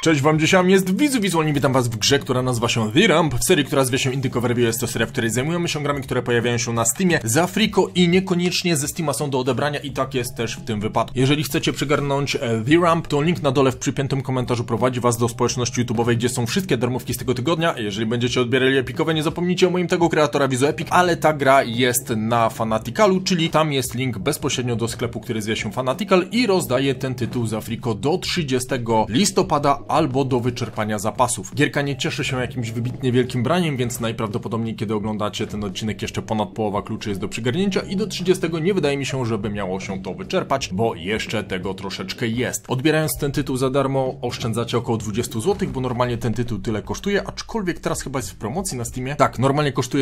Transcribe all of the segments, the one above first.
Cześć wam, dzisiaj jest Wizualnie, witam was w grze, która nazywa się The Ramp. W serii, która zwie się Indico Review, jest to seria, w której zajmujemy się grami, które pojawiają się na Steamie za friko i niekoniecznie ze Steama są do odebrania i tak jest też w tym wypadku. Jeżeli chcecie przygarnąć The Ramp, to link na dole w przypiętym komentarzu prowadzi was do społeczności YouTube'owej, gdzie są wszystkie darmówki z tego tygodnia. Jeżeli będziecie odbierali epikowe, nie zapomnijcie o moim tego kreatora Vizu Epic, ale ta gra jest na Fanaticalu, czyli tam jest link bezpośrednio do sklepu, który zwie się Fanatical i rozdaje ten tytuł za friko do 30 listopada albo do wyczerpania zapasów. Gierka nie cieszy się jakimś wybitnie wielkim braniem, więc najprawdopodobniej kiedy oglądacie ten odcinek jeszcze ponad połowa kluczy jest do przygarnięcia i do 30 nie wydaje mi się, żeby miało się to wyczerpać, bo jeszcze tego troszeczkę jest. Odbierając ten tytuł za darmo oszczędzacie około 20 zł, bo normalnie ten tytuł tyle kosztuje, aczkolwiek teraz chyba jest w promocji na Steamie. Tak, normalnie kosztuje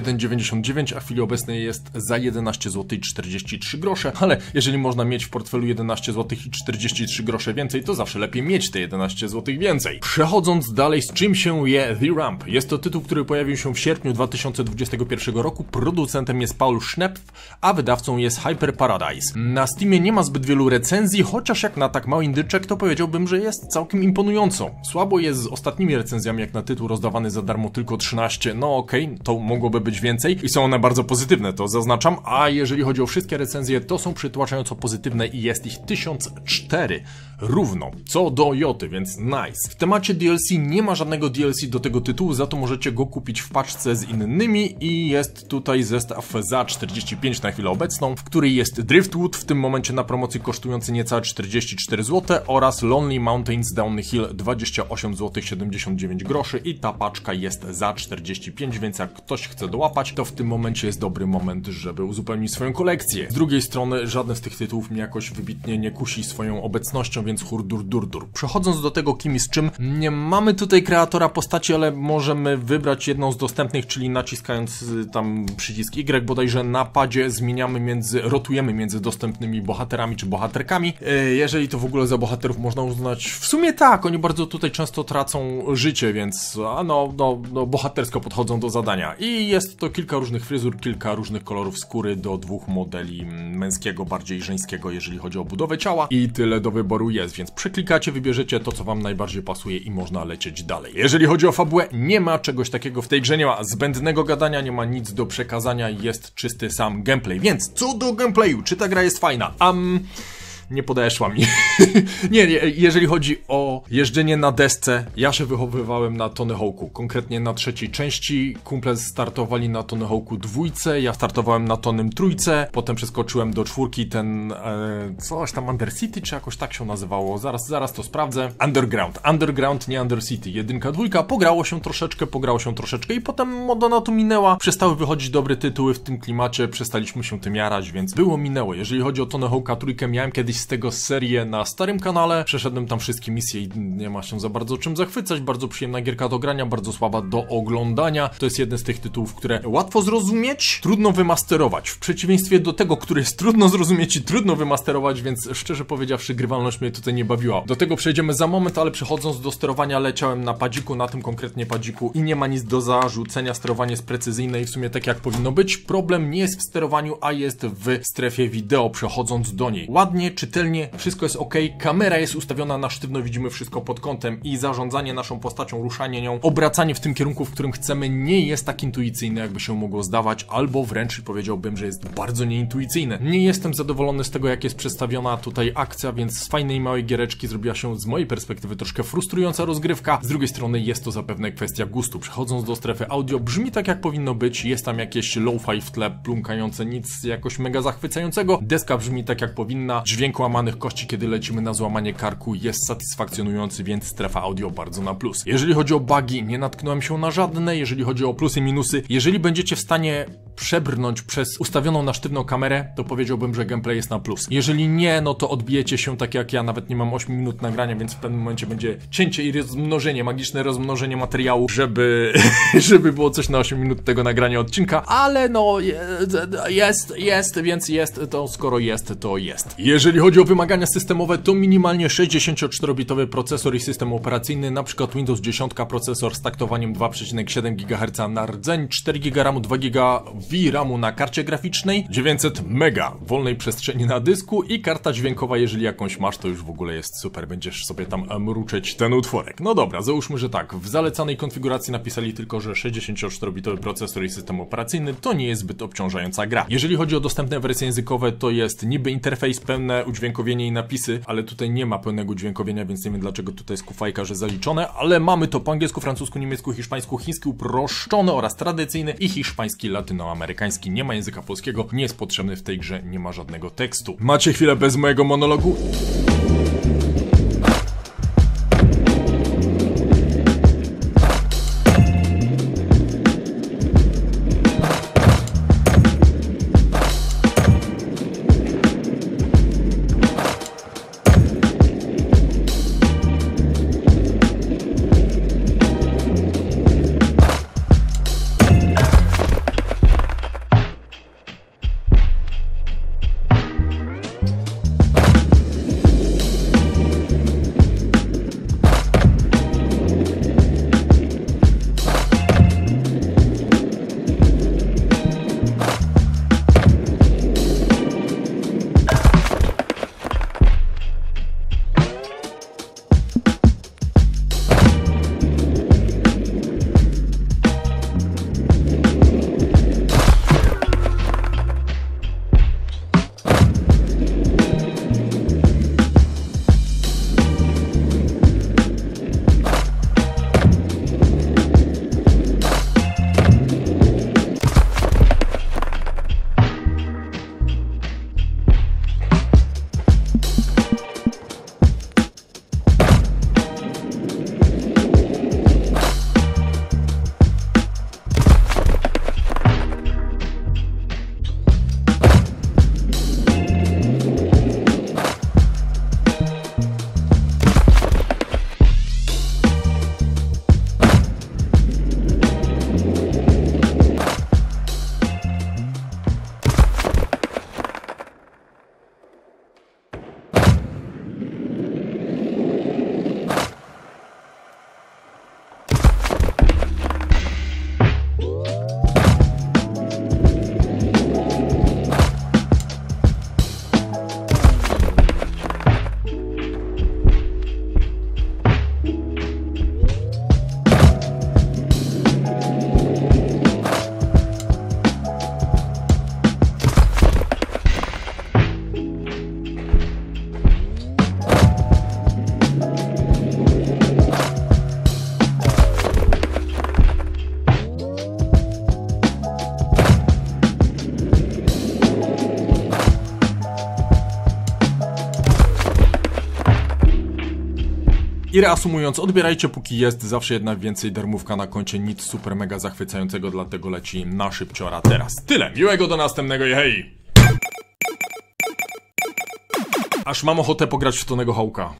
21,99, a w chwili obecnej jest za 11 zł i 43 grosze, ale jeżeli można mieć w portfelu 11 zł i 43 grosze więcej, to zawsze lepiej mieć te 11 zł więcej. Przechodząc dalej, z czym się je The Ramp? Jest to tytuł, który pojawił się w sierpniu 2021 roku, producentem jest Paul Schnepf, a wydawcą jest Hyper Paradise. Na Steamie nie ma zbyt wielu recenzji, chociaż jak na tak mały indyczek, to powiedziałbym, że jest całkiem imponującą. Słabo jest z ostatnimi recenzjami, jak na tytuł rozdawany za darmo tylko 13, no okej, to mogłoby być więcej i są one bardzo pozytywne, to zaznaczam, a jeżeli chodzi o wszystkie recenzje, to są przytłaczająco pozytywne i jest ich 1004 równo, co do joty, więc nice. W temacie DLC nie ma żadnego DLC do tego tytułu, za to możecie go kupić w paczce z innymi i jest tutaj zestaw za 45 na chwilę obecną, w której jest Driftwood, w tym momencie na promocji kosztujący niecałe 44 zł oraz Lonely Mountains Downhill 28 zł 79 groszy i ta paczka jest za 45, więc jak ktoś chce dołapać, to w tym momencie jest dobry moment, żeby uzupełnić swoją kolekcję. Z drugiej strony żadne z tych tytułów mnie jakoś wybitnie nie kusi swoją obecnością, więc hurdur. Przechodząc do tego, kim i z czym, nie mamy tutaj kreatora postaci, ale możemy wybrać jedną z dostępnych, czyli naciskając tam przycisk Y bodajże na padzie rotujemy między dostępnymi bohaterami czy bohaterkami. Jeżeli to w ogóle za bohaterów można uznać, w sumie tak, oni bardzo tutaj często tracą życie, więc bohatersko podchodzą do zadania. I jest to kilka różnych fryzur, kilka różnych kolorów skóry do dwóch modeli męskiego, bardziej żeńskiego, jeżeli chodzi o budowę ciała i tyle do wyboru jest, więc przeklikacie, wybierzecie to, co wam najbardziej pasuje i można lecieć dalej. Jeżeli chodzi o fabułę, nie ma czegoś takiego w tej grze, nie ma zbędnego gadania, nie ma nic do przekazania, jest czysty sam gameplay, więc co do gameplayu, czy ta gra jest fajna? Nie podeszła mi. nie, jeżeli chodzi o jeżdżenie na desce, ja się wychowywałem na Tony Hawku, konkretnie na trzeciej części. Kumple startowali na Tony Hawku 2, ja startowałem na Tonym 3, potem przeskoczyłem do 4, ten coś tam Undercity, czy jakoś tak się nazywało, zaraz to sprawdzę. Underground, nie Undercity, 1, 2, pograło się troszeczkę i potem moda na to minęła, przestały wychodzić dobre tytuły w tym klimacie, przestaliśmy się tym jarać, więc minęło. Jeżeli chodzi o Tony Hawka 3, miałem kiedyś z tego serię na starym kanale, przeszedłem tam wszystkie misje i nie ma się za bardzo czym zachwycać, bardzo przyjemna gierka do grania, bardzo słaba do oglądania, to jest jeden z tych tytułów, które łatwo zrozumieć, trudno wymasterować, w przeciwieństwie do tego, który jest trudno zrozumieć i trudno wymasterować, więc szczerze powiedziawszy grywalność mnie tutaj nie bawiła. Do tego przejdziemy za moment, ale przechodząc do sterowania, leciałem na padziku, na tym konkretnie padziku i nie ma nic do zarzucenia, sterowanie jest precyzyjne i w sumie tak jak powinno być. Problem nie jest w sterowaniu, a jest w strefie wideo, przechodząc do niej. Ładnie, czytelnie, wszystko jest ok, kamera jest ustawiona na sztywno, widzimy wszystko pod kątem i zarządzanie naszą postacią, ruszanie nią, obracanie w tym kierunku, w którym chcemy, nie jest tak intuicyjne, jakby się mogło zdawać, albo wręcz powiedziałbym, że jest bardzo nieintuicyjne. Nie jestem zadowolony z tego, jak jest przedstawiona tutaj akcja, więc z fajnej małej giereczki zrobiła się z mojej perspektywy troszkę frustrująca rozgrywka. Z drugiej strony jest to zapewne kwestia gustu. Przechodząc do strefy audio, brzmi tak jak powinno być, jest tam jakieś lo-fi w tle plumkające, nic jakoś mega zachwycającego, deska brzmi tak jak powinna, dźwięk łamanych kości, kiedy lecimy na złamanie karku, jest satysfakcjonujący, więc strefa audio bardzo na plus. Jeżeli chodzi o bugi, nie natknąłem się na żadne. Jeżeli chodzi o plusy, minusy, jeżeli będziecie w stanie przebrnąć przez ustawioną na sztywną kamerę, to powiedziałbym, że gameplay jest na plus. Jeżeli nie, no to odbijecie się tak jak ja, nawet nie mam 8 minut nagrania, więc w pewnym momencie będzie cięcie i rozmnożenie, magiczne rozmnożenie materiału, żeby było coś na 8 minut tego nagrania odcinka, ale no jest, więc jest, to skoro jest, to jest. Jeżeli Jeżeli chodzi o wymagania systemowe, to minimalnie 64-bitowy procesor i system operacyjny, np. Windows 10 procesor z taktowaniem 2,7 GHz na rdzeń, 4 GB RAMu, 2 GB VRAMu na karcie graficznej, 900 MB wolnej przestrzeni na dysku i karta dźwiękowa, jeżeli jakąś masz, to już w ogóle jest super, będziesz sobie tam mruczeć ten utworek. No dobra, załóżmy, że tak, w zalecanej konfiguracji napisali tylko, że 64-bitowy procesor i system operacyjny to nie jest zbyt obciążająca gra. Jeżeli chodzi o dostępne wersje językowe, to jest niby interfejs, pełne udźwiękowienie i napisy, ale tutaj nie ma pełnego udźwiękowienia, więc nie wiem dlaczego tutaj jest kufajka, że zaliczone, ale mamy to po angielsku, francusku, niemiecku, hiszpańsku, chiński uproszczony oraz tradycyjny i hiszpański latynoamerykański. Nie ma języka polskiego, nie jest potrzebny w tej grze, nie ma żadnego tekstu. Macie chwilę bez mojego monologu? I reasumując, odbierajcie póki jest, zawsze jednak więcej darmówka na koncie, nic super mega zachwycającego, dlatego leci na szybciora teraz. Tyle, miłego do następnego i hej! Aż mam ochotę pograć w Tonego Hawka.